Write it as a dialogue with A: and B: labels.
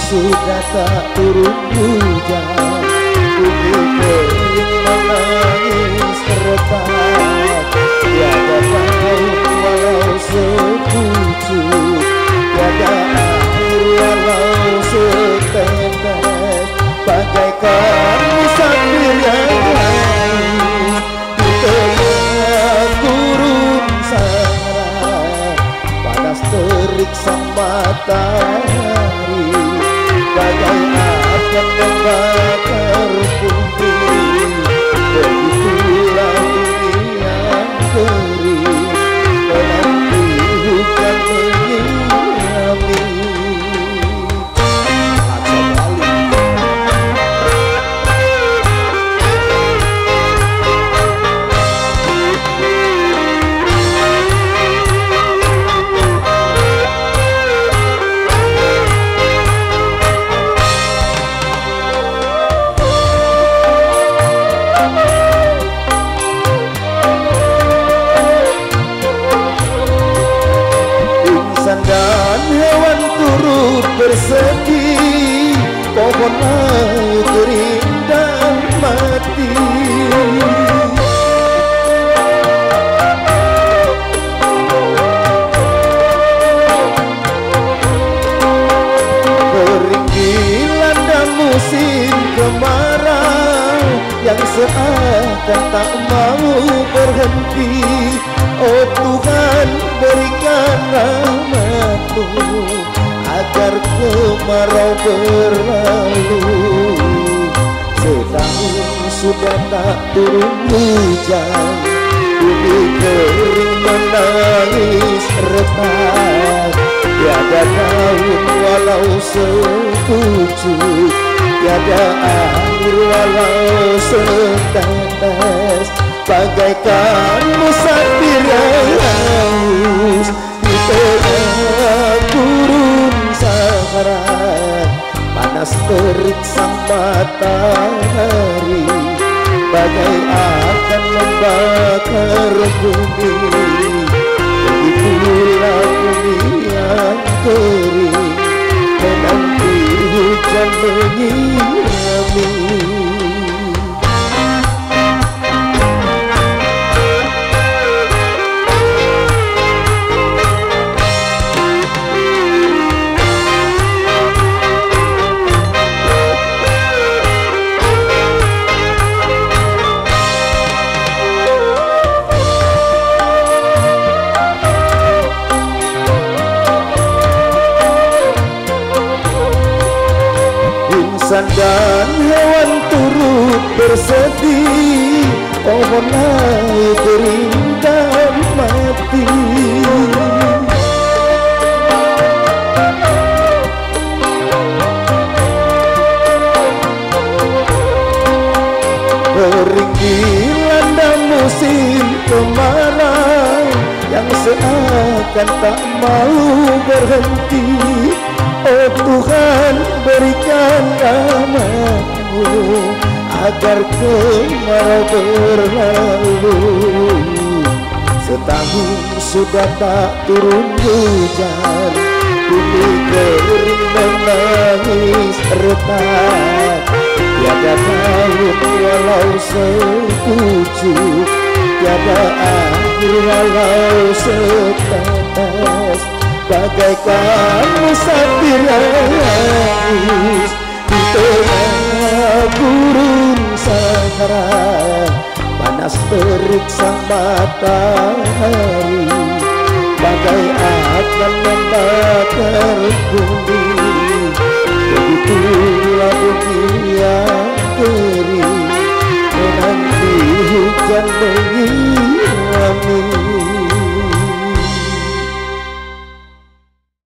A: sudah tak turun hujan, bumi kering menangis retak. Tiada daun walau sepucuk, tiada air walau setetes, bagaikan musafir yang lain di tengah gurun Sahara. Panas terik sang matahari, bagai api membakar bumi. Begitulah dunia kering, menanti hujan menyirami. Dan hewan turut bersedih, pohon layu kering dan mati. Kering dilanda musim kemarau yang seakan tak mau berhenti. Oh Tuhan, berikan rahmat-Mu agar kemarau berlalu. Setahun sudah tak turun hujan, bumi kering menangis retak. Tiada daun walau sepucuk, tiada air walau setetes, bagaikan musafir yang haus di tengah gurun Sahara. Panas terik sang matahari, bagai akan membakar bumi. Begitulah bumi yang kering, menanti hujan menyirami. Insan dan hewan turut bersedih, pohon layu kering dan mati. Kering dilanda musim kemarau yang seakan tak mau berhenti. Oh Tuhan, berikan rahmat-Mu agar kemarau berlalu. Setahun sudah tak turun hujan, bumi kering menangis retak. Tiada daun walau sepucuk, tiada air walau setetes, bagaikan musafir yang haus di tengah gurun Sahara. Panas terik sang matahari, bagai akan membakar bumi.